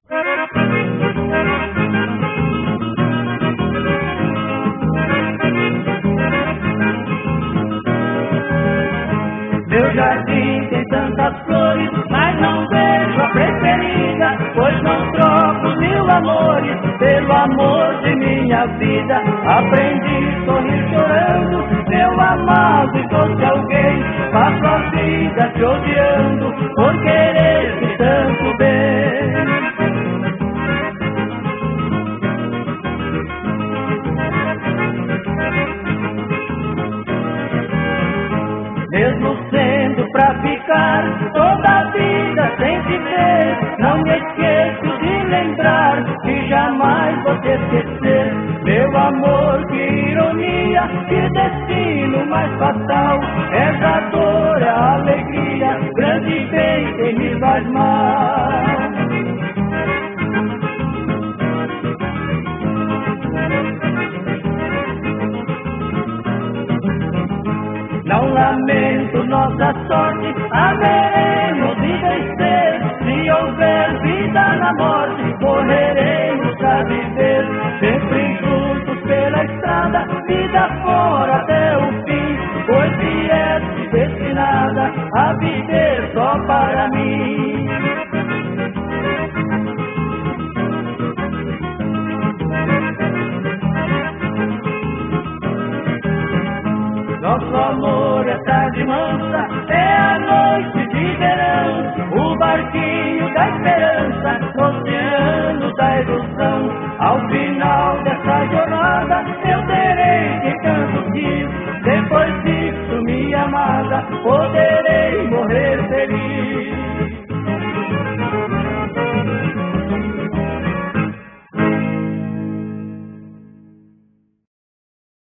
Meu jardim tem tantas flores, mas não vejo a preferida, pois não troco mil amores pelo amor de minha vida. Aprendi a sorrir chorando, meu amado, e fosse alguém, passo a vida te odiando, por querer-te tanto bem. Mesmo sendo pra ficar toda a vida sem te ver, não me esqueço de lembrar que jamais vou te esquecer. Meu amor, que ironia, que destino mais fatal, essa dor é a alegria, grande bem quem me faz mal. Não lamento nossa sorte, haveremos de vencer. Se houver vida na morte, morreremos a viver. Sempre juntos pela estrada, vida fora até o fim, pois vieste destinada a viver só para mim. Nosso amor é tarde mansa,